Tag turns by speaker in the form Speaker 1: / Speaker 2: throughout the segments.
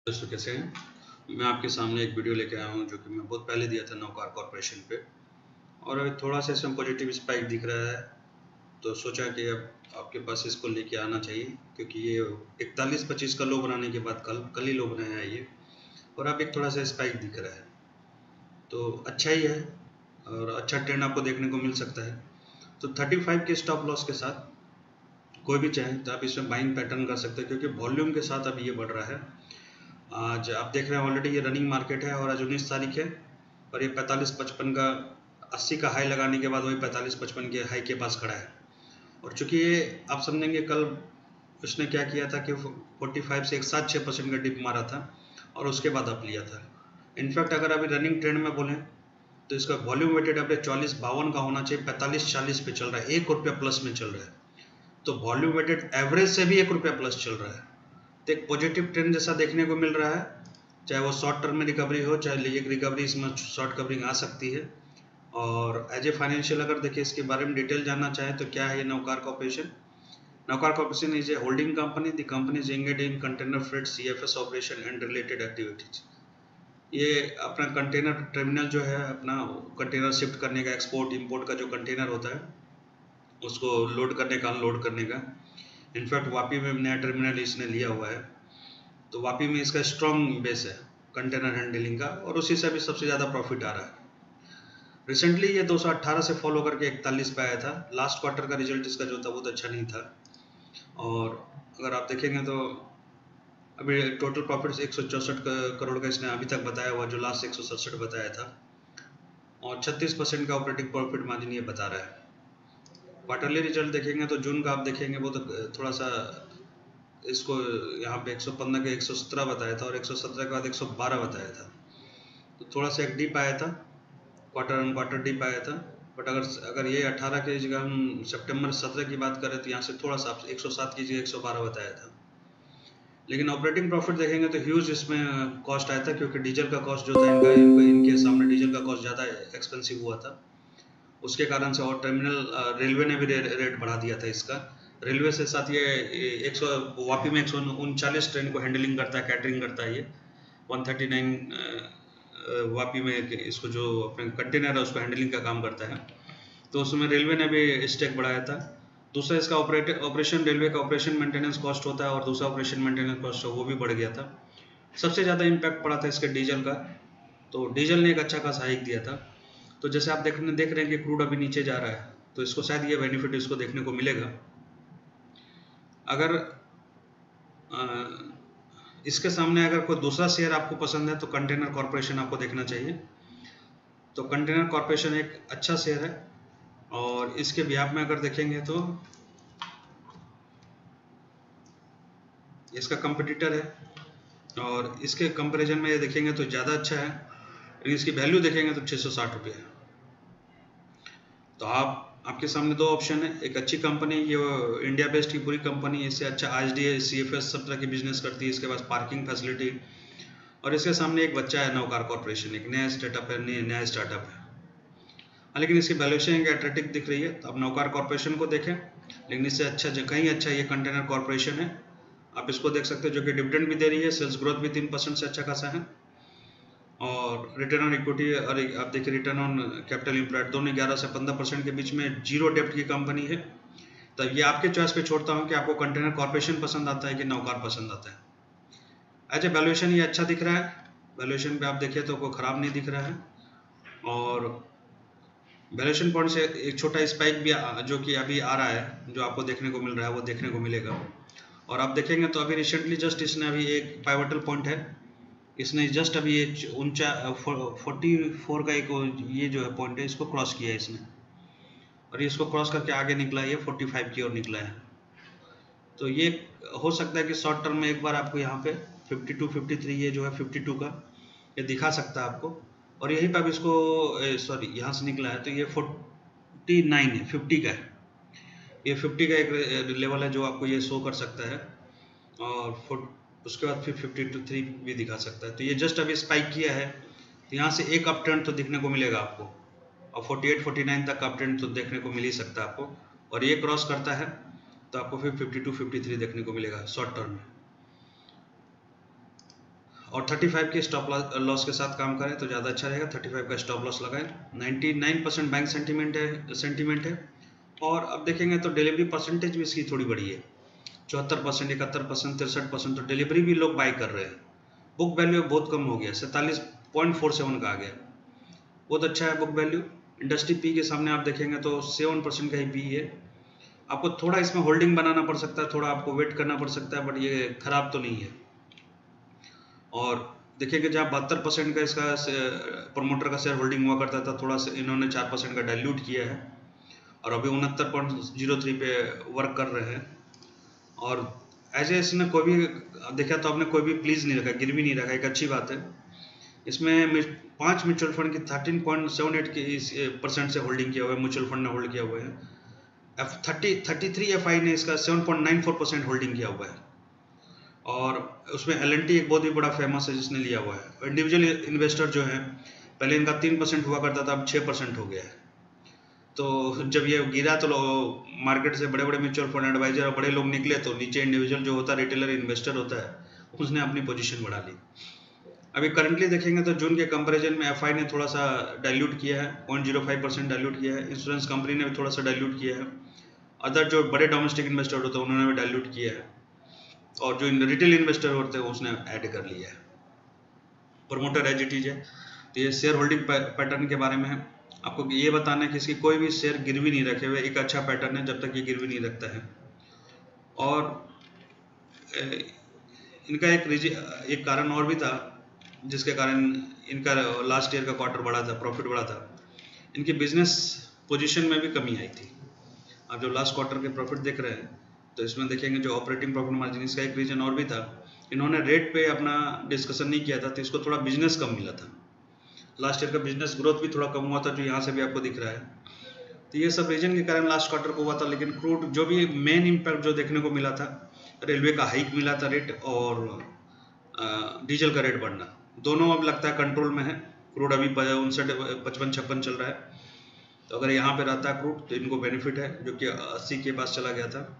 Speaker 1: दोस्तों कैसे हैं। मैं आपके सामने एक वीडियो लेके आया हूं जो कि मैं बहुत पहले दिया था नौकार कॉर्पोरेशन पे, और अभी थोड़ा सा इसमें पॉजिटिव स्पाइक दिख रहा है, तो सोचा कि अब आपके पास इसको लेके आना चाहिए, क्योंकि ये 41-25 का लो बनाने के बाद कल ही लो बनाया है ये, और अब एक थोड़ा सा स्पाइक दिख रहा है, तो अच्छा ही है और अच्छा ट्रेंड आपको देखने को मिल सकता है। तो 35 के स्टॉप लॉस के साथ कोई भी चाहे तो आप इसमें बाइंग पैटर्न कर सकते हैं, क्योंकि वॉल्यूम के साथ अब ये बढ़ रहा है। आज आप देख रहे हैं ऑलरेडी ये रनिंग मार्केट है, और आज 19 तारीख है, और ये 45-55 का 80 का हाई लगाने के बाद वही 45-55 के हाई के पास खड़ा है। और चूंकि ये आप समझेंगे कल उसने क्या किया था कि 45 से एक साथ 6% का डिप मारा था और उसके बाद अप लिया था। इनफैक्ट अगर अभी रनिंग ट्रेंड में बोलें तो इसका वॉल्यूम वेटेड एवरेज 44-52 का होना चाहिए, 45-40 पे चल रहा है, ₹1 प्लस में चल रहा है। तो वॉल्यूम वेटेड एवरेज से भी ₹1 प्लस चल रहा है, तो एक पॉजिटिव ट्रेंड जैसा देखने को मिल रहा है। चाहे वो शॉर्ट टर्म में रिकवरी हो, चाहे एक रिकवरी इसमें शॉर्ट कवरिंग आ सकती है। और एज ए फाइनेंशियल अगर देखिए इसके बारे में डिटेल जानना चाहें तो क्या है ये Navkar corporation. Navkar corporation is a holding company. The company is engaged in container freight, CFS operation and related activities. ये अपना कंटेनर टर्मिनल जो है, अपना कंटेनर शिफ्ट करने का, एक्सपोर्ट इंपोर्ट का जो कंटेनर होता है उसको लोड करने का, अनलोड करने का। इनफैक्ट वापी में नया टर्मिनल इसने लिया हुआ है, तो वापी में इसका स्ट्रॉन्ग बेस है कंटेनर हैंडलिंग का, और उसी से भी सबसे ज़्यादा प्रॉफिट आ रहा है। रिसेंटली ये 218 से फॉलो करके 41 पे आया था। लास्ट क्वार्टर का रिजल्ट इसका जो था बहुत अच्छा नहीं था, और अगर आप देखेंगे तो अभी टोटल प्रॉफिट 164 करोड़ का इसने अभी तक बताया हुआ, जो लास्ट 167 बताया था, और 36% का ऑपरेटिंग प्रॉफिट मार्जिन ये बता रहा है। क्वार्टरली रिजल्ट देखेंगे तो जून का आप देखेंगे वो तो थोड़ा सा इसको यहाँ पे 115 के 117 बताया था, और 117 के बाद 112 बताया था, तो थोड़ा सा एक डिप आया था, क्वार्टर ऑन क्वार्टर डिप आया था। बट अगर अगर ये 18 की जगह हम सितंबर 17 की बात करें तो यहाँ से थोड़ा सा 107 की जगह 112 बताया था। लेकिन ऑपरेटिंग प्रॉफिट देखेंगे तो ह्यूज इसमें कॉस्ट आया था, क्योंकि डीजल का कॉस्ट जो था इनके सामने डीजल का कॉस्ट ज़्यादा एक्सपेंसिव हुआ था, उसके कारण से। और टर्मिनल रेलवे ने भी रेट बढ़ा दिया था इसका। रेलवे से साथ ये 100 वापी में 139 ट्रेन को हैंडलिंग करता है, कैटरिंग करता है ये 139 वापी में इसको जो अपने कंटेनर है उसको हैंडलिंग का काम करता है, तो उसमें रेलवे ने भी स्टेक बढ़ाया था। दूसरा इसका ऑपरेशन, रेलवे का ऑपरेशन मेंटेनेंस कॉस्ट होता है, और दूसरा ऑपरेशन मेंटेनेंस कॉस्ट वो भी बढ़ गया था। सबसे ज़्यादा इम्पैक्ट पड़ा था इसके डीजल का, तो डीजल ने एक अच्छा खासा हाइक दिया था। तो जैसे आप देख रहे हैं कि क्रूड अभी नीचे जा रहा है, तो इसको शायद ये बेनिफिट इसको देखने को मिलेगा। अगर इसके सामने अगर कोई दूसरा शेयर आपको पसंद है तो कंटेनर कॉर्पोरेशन आपको देखना चाहिए। तो कंटेनर कॉर्पोरेशन एक अच्छा शेयर है, और इसके बिहाफ में अगर देखेंगे तो इसका कंपटीटर है, और इसके कंपैरिजन में ये देखेंगे तो ज़्यादा अच्छा है, लेकिन इसकी वैल्यू देखेंगे तो 660 रुपये है। तो आपके सामने दो ऑप्शन है। एक अच्छी कंपनी, ये इंडिया बेस्ड की पूरी कंपनी, इससे अच्छा आईएसडीए, सीएफएस सब तरह की बिजनेस करती है, इसके पास पार्किंग फैसिलिटी, और इसके सामने एक बच्चा है नौकार कॉर्पोरेशन, एक नया स्टार्टअप है, नया स्टार्टअप है। लेकिन इसकी वैल्यूएशन एट्रैक्टिव दिख रही है, तो आप नौकार कॉर्पोरेशन को देखें, लेकिन इससे अच्छा कहीं अच्छा ये कंटेनर कॉर्पोरेशन है, आप इसको देख सकते हो, जो कि डिविडेंड भी दे रही है, सेल्स ग्रोथ भी 3% से अच्छा खासा है, और रिटर्न ऑन इक्विटी और आप देखिए रिटर्न ऑन कैपिटल एम्प्लॉयड दोनों 11 से 15% के बीच में, जीरो डेप्ट की कंपनी है। तो ये आपके चॉइस पे छोड़ता हूँ कि आपको कंटेनर कॉर्पोरेशन पसंद आता है कि नौकार पसंद आता है। एज ए वैल्यूएशन ये अच्छा दिख रहा है, वैल्यूएशन पे आप देखिए तो कोई ख़राब नहीं दिख रहा है, और वैल्यूएशन पॉइंट से एक छोटा स्पाइक भी जो कि अभी आ रहा है, जो आपको देखने को मिल रहा है, वो देखने को मिलेगा। और आप देखेंगे तो अभी रिसेंटली जस्ट इसने अभी एक पाइवटल पॉइंट है, इसने जस्ट अभी ये 44 का एक ये जो है पॉइंट है, इसको क्रॉस किया है इसने, और इसको क्रॉस करके आगे निकला है, ये 45 की ओर निकला है। तो ये हो सकता है कि शॉर्ट टर्म में एक बार आपको यहाँ पे 52, 53 ये जो है 52 का ये दिखा सकता है आपको, और यहीं पर अब इसको सॉरी यहाँ से निकला है, तो ये 49 है, 50 का है, ये 50 का एक लेवल है जो आपको ये शो कर सकता है, और उसके बाद फिर 53 भी दिखा सकता है। तो ये जस्ट अभी स्पाइक किया है, तो यहाँ से एक अप ट्रेंड तो दिखने को मिलेगा आपको, और 48, 49 तक अप ट्रेंड तो देखने को मिल ही सकता है आपको, और ये क्रॉस करता है तो आपको फिर 52, 53 देखने को मिलेगा शॉर्ट टर्म में। और 35 के स्टॉप लॉस के साथ काम करें तो ज़्यादा अच्छा रहेगा। 35 का स्टॉप लॉस लगाएं। 99% बैंक सेंटीमेंट है। और अब देखेंगे तो डिलीवरी परसेंटेज भी इसकी थोड़ी बड़ी है, 74%, 71%, 63%। तो डिलीवरी भी लोग बाई कर रहे हैं। बुक वैल्यू बहुत कम हो गया, 47.47 का आ गया, बहुत अच्छा है बुक वैल्यू। इंडस्ट्री पी के सामने आप देखेंगे तो 7% का ही पी है। आपको थोड़ा इसमें होल्डिंग बनाना पड़ सकता है, थोड़ा आपको वेट करना पड़ सकता है, बट ये खराब तो नहीं है। और देखिए कि जहाँ 72% का इसका प्रमोटर का शेयर होल्डिंग हुआ करता था, थोड़ा सा इन्होंने 4% का डाइल्यूट किया है और अभी 69.03 पे वर्क कर रहे हैं। और ऐसे इसने कोई भी देखा तो आपने कोई भी प्लीज नहीं रखा, गिरवी नहीं रखा, एक अच्छी बात है। इसमें 5 म्यूचुअल फंड की 13.78 की % से होल्डिंग किया हुआ है, म्यूचुअल फंड ने होल्ड किया हुआ है। 33 FI ने इसका 7.94% होल्डिंग किया हुआ है। और उसमें L&T एक बहुत ही बड़ा फेमस है जिसने लिया हुआ है। इंडिविजुअल इन्वेस्टर जो है, पहले इनका 3% हुआ करता था, अब 6% हो गया है। तो जब ये गिरा तो मार्केट से बड़े बड़े म्यूचुअल फंड एडवाइजर और बड़े लोग निकले, तो नीचे इंडिविजुअल जो होता है, रिटेलर इन्वेस्टर होता है, उसने अपनी पोजीशन बढ़ा ली। अभी करंटली देखेंगे तो जून के कंपैरिजन में FI ने थोड़ा सा डाइल्यूट किया है, 0.05% डाइल्यूट किया है। इंश्योरेंस कंपनी ने भी थोड़ा सा डाइल्यूट किया है। अदर जो बड़े डोमेस्टिक इन्वेस्टर होते हैं उन्होंने भी डाइल्यूट किया है, और जो रिटेल इन्वेस्टर होते हैं उसने ऐड कर लिया है। प्रमोटर एज इट इज है। तो ये शेयर होल्डिंग पैटर्न के बारे में है। आपको ये बताना है कि इसकी कोई भी शेयर गिरवी नहीं रखे हुए, एक अच्छा पैटर्न है जब तक ये गिरवी नहीं रखता है। और इनका एक कारण और भी था जिसके कारण इनका लास्ट ईयर का क्वार्टर बढ़ा था, प्रॉफिट बढ़ा था। इनकी बिजनेस पोजीशन में भी कमी आई थी। आप जो लास्ट क्वार्टर के प्रॉफिट देख रहे हैं तो इसमें देखेंगे जो ऑपरेटिंग प्रॉफिट मार्जिन, इसका एक रीजन और भी था, इन्होंने रेट पे अपना डिस्कशन नहीं किया था, तो इसको थोड़ा बिजनेस कम मिला था। लास्ट ईयर का बिजनेस ग्रोथ भी थोड़ा कम हुआ था, जो यहाँ से भी आपको दिख रहा है। तो ये सब रीजन के कारण लास्ट क्वार्टर को हुआ था। लेकिन क्रूड जो भी मेन इम्पैक्ट जो देखने को मिला था, रेलवे का हाइक मिला था रेट, और डीजल का रेट बढ़ना, दोनों अब लगता है कंट्रोल में है। क्रूड अभी 59-56 चल रहा है। तो अगर यहाँ पे रहता है क्रूड तो इनको बेनिफिट है, जो कि 80 के पास चला गया था।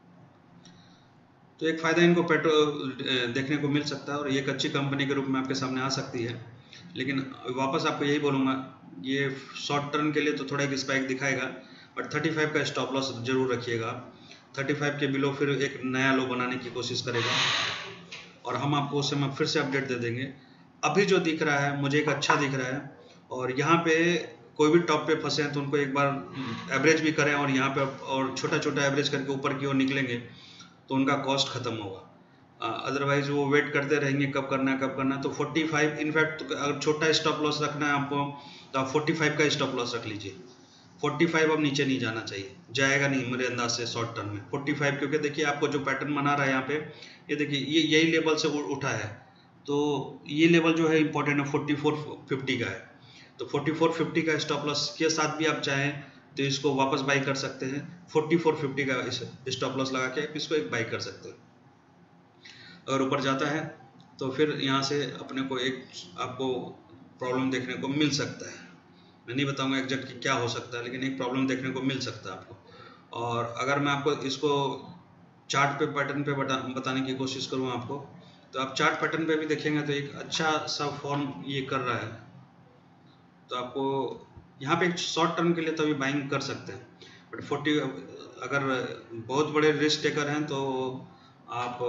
Speaker 1: तो एक फ़ायदा इनको पेट्रोल देखने को मिल सकता है, और ये एक अच्छी कंपनी के रूप में आपके सामने आ सकती है। लेकिन वापस आपको यही बोलूँगा, ये शॉर्ट टर्म के लिए तो थोड़ा एक स्पाइक दिखाएगा, बट 35 का स्टॉप लॉस जरूर रखिएगा। 35 के बिलो फिर एक नया लो बनाने की कोशिश करेगा, और हम आपको उस समय फिर से अपडेट दे देंगे। अभी जो दिख रहा है मुझे एक अच्छा दिख रहा है, और यहाँ पे कोई भी टॉप पे फंसे हैं तो उनको एक बार एवरेज भी करें, और यहाँ पे और छोटा छोटा एवरेज करके ऊपर की ओर निकलेंगे तो उनका कॉस्ट खत्म होगा। अदरवाइज वो वेट करते रहेंगे कब करना है कब करना है। तो 45, इनफैक्ट अगर छोटा स्टॉप लॉस रखना है आपको तो आप 45 का स्टॉप लॉस रख लीजिए। 45 अब नीचे नहीं जाना चाहिए, जाएगा नहीं मेरे अंदाज से शॉर्ट टर्म में 45, क्योंकि देखिए आपको जो पैटर्न बना रहा है यहाँ पे, ये देखिए ये यही लेवल से उठा है। तो ये लेवल जो है इंपॉर्टेंट है, 44.50 का है। तो 44.50 का स्टॉप लॉस के साथ भी आप चाहें तो इसको वापस बाई कर सकते हैं। 44.50 का स्टॉप लॉस लगा के इसको एक बाई कर सकते हैं। अगर ऊपर जाता है तो फिर यहाँ से अपने को एक आपको प्रॉब्लम देखने को मिल सकता है। मैं नहीं बताऊंगा एग्जैक्ट कि क्या हो सकता है, लेकिन एक प्रॉब्लम देखने को मिल सकता है आपको। और अगर मैं आपको इसको चार्ट पे पैटर्न पे बताने की कोशिश करूँ आपको, तो आप चार्ट पैटर्न पे भी देखेंगे तो एक अच्छा सा फॉर्म ये कर रहा है। तो आपको यहाँ पे एक शॉर्ट टर्म के लिए तो अभी बाइंग कर सकते हैं, बट 40 अगर बहुत बड़े रिस्क टेकर हैं तो आप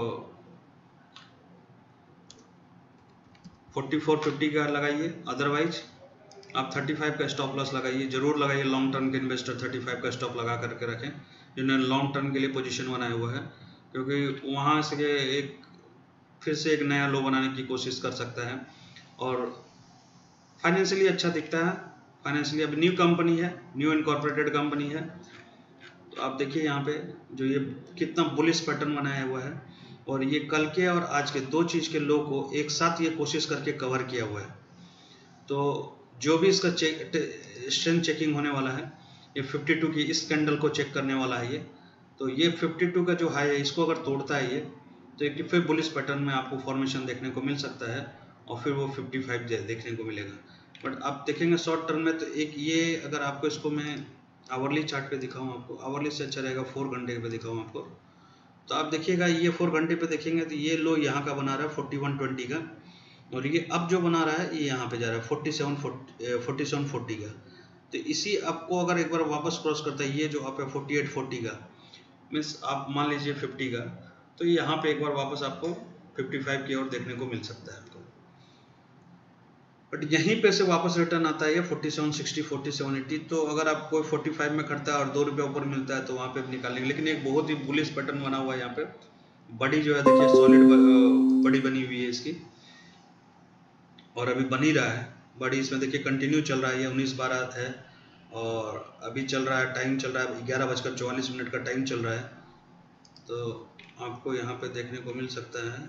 Speaker 1: 44.50 का लगाइए। अदरवाइज आप 35 का स्टॉप लॉस लगाइए, जरूर लगाइए। लॉन्ग टर्म के इन्वेस्टर 35 का स्टॉप लगा करके रखें, जिन्होंने लॉन्ग टर्म के लिए पोजीशन बनाया हुआ है, क्योंकि वहाँ से एक फिर से एक नया लो बनाने की कोशिश कर सकता है। और फाइनेंशियली अच्छा दिखता है। फाइनेंशियली अब न्यू कंपनी है, न्यू इनकॉर्पोरेटेड कंपनी है। तो आप देखिए यहाँ पे जो ये कितना बुलिश पैटर्न बनाया हुआ है, और ये कल के और आज के दो चीज़ के लो को एक साथ ये कोशिश करके कवर किया हुआ है। तो जो भी इसका स्ट्रेंथ चेकिंग होने वाला है, ये 52 की इस कैंडल को चेक करने वाला है ये। तो ये 52 का जो हाई है, इसको अगर तोड़ता है ये, तो एक फिर बुलिश पैटर्न में आपको फॉर्मेशन देखने को मिल सकता है, और फिर वो 55 देखने को मिलेगा। बट आप देखेंगे शॉर्ट टर्म में तो एक ये, अगर आपको इसको मैं आवरली चार्ट पे दिखाऊं, आपको आवरली से अच्छा रहेगा 4 घंटे पे दिखाऊं आपको, तो आप देखिएगा ये 4 घंटे पे देखेंगे तो ये लो यहाँ का बना रहा है 41.20 का, और ये अब जो बना रहा है ये यहाँ पे जा रहा है 4740 का। तो इसी अप को अगर एक बार वापस क्रॉस करता है, ये जो अप है 4840 का, मीन्स आप मान लीजिए 50 का, तो यहाँ पे एक बार वापस आपको 55 की ओर देखने को मिल सकता है आपको। बट यहीं पे से वापस रिटर्न आता है ये 4760 4780। तो अगर आप कोई 45 में करता है और 2 रुपये ऊपर मिलता है तो वहाँ पे निकाल लेंगे। लेकिन एक बहुत ही बुलिश पैटर्न बना हुआ है यहाँ पे, बड़ी जो है देखिए सॉलिड बड़ी बनी हुई है इसकी, और अभी बन ही रहा है बड़ी। इसमें देखिए कंटिन्यू चल रहा है, ये 19-12 है और अभी चल रहा है, टाइम चल रहा है 11:44 का टाइम चल रहा है। तो आपको यहाँ पे देखने को मिल सकता है,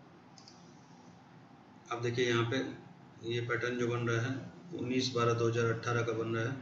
Speaker 1: आप देखिए यहाँ पे ये पैटर्न जो बन रहा है 19/12/2018 का बन रहा है,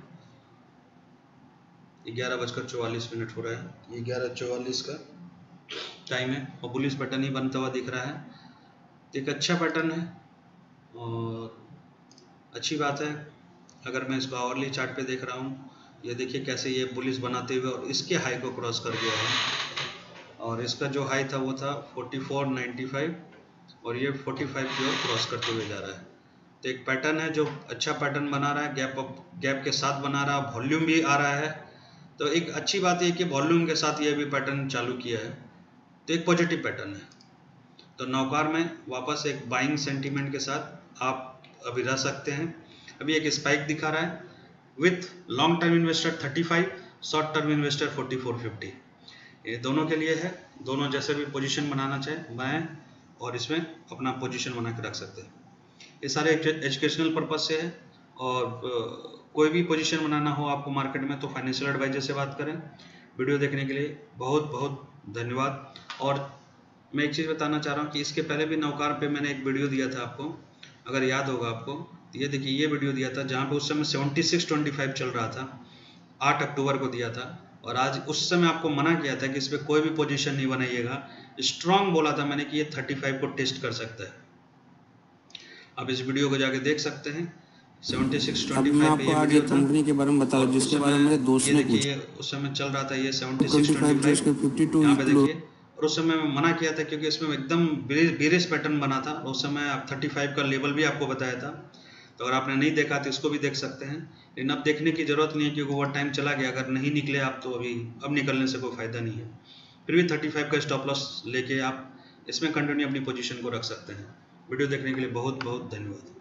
Speaker 1: 11:44 हो रहा है, 11:44 का टाइम है और बुलिश पैटर्न ही बनता हुआ दिख रहा है। तो एक अच्छा पैटर्न है और अच्छी बात है। अगर मैं इसको आवरली चार्ट पे देख रहा हूँ, ये देखिए कैसे ये बुलिश बनाते हुए और इसके हाई को क्रॉस कर गया है, और इसका जो हाई था वो था 4495 और ये 45 की ओर क्रॉस करते हुए जा रहा है। तो एक पैटर्न है जो अच्छा पैटर्न बना रहा है, गैप के साथ बना रहा है, वॉल्यूम भी आ रहा है। तो एक अच्छी बात है कि वॉल्यूम के साथ ये भी पैटर्न चालू किया है, तो एक पॉजिटिव पैटर्न है। तो नौकार में वापस एक बाइंग सेंटीमेंट के साथ आप अभी रह सकते हैं। अभी एक स्पाइक दिखा रहा है with long term investor 35, short term investor 4450। ये दोनों के लिए है, दोनों जैसे भी पोजीशन बनाना चाहे बनाएं और इसमें अपना पोजीशन बना के रख सकते हैं। ये सारे एजुकेशनल पर्पज से है, और कोई भी पोजीशन बनाना हो आपको मार्केट में तो फाइनेंशियल एडवाइजर से बात करें। वीडियो देखने के लिए बहुत बहुत धन्यवाद। और मैं एक चीज़ बताना चाह रहा हूँ कि इसके पहले भी नौकार पे मैंने एक वीडियो दिया था आपको, अगर याद होगा आपको, तो ये देखिए ये वीडियो दिया था जहाँ पे उस समय 7625 चल रहा था, 8 अक्टूबर को दिया था। और आज उस समय आपको मना किया था कि इस पर कोई भी पोजीशन नहीं बनाइएगा, स्ट्रॉन्ग बोला था मैंने कि ये 35 को टेस्ट कर सकता है। आप इस वीडियो को जाके देख सकते हैं 7625 पे ये वीडियो था।
Speaker 2: कंपनी के बारे में बता रहा हूं जिसके बारे में मेरे दोस्त ने पूछा।
Speaker 1: ये उस समय चल रहा था ये 7625 यहाँ पे देखिए। और उस समय मैं मना किया था क्योंकि इसमें एकदम बेरिश पैटर्न बना था। उस समय आप 35 का लेवल भी आपको बताया था, तो अगर आपने नहीं देखा तो इसको भी देख सकते हैं। लेकिन अब देखने की ज़रूरत नहीं है क्योंकि ओवर टाइम चला गया। अगर नहीं निकले आप तो अभी अब निकलने से कोई फ़ायदा नहीं है। फिर भी 35 का स्टॉप लॉस लेके आप इसमें कंटिन्यू अपनी पोजीशन को रख सकते हैं। वीडियो देखने के लिए बहुत बहुत धन्यवाद।